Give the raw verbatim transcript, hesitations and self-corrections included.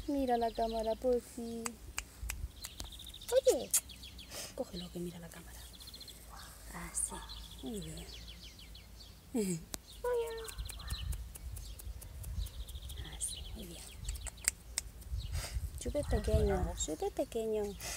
Mira la cámara, por si. Oye, cógelo que mira la cámara. Así, muy bien. Así, muy bien. Súper pequeño, súper pequeño.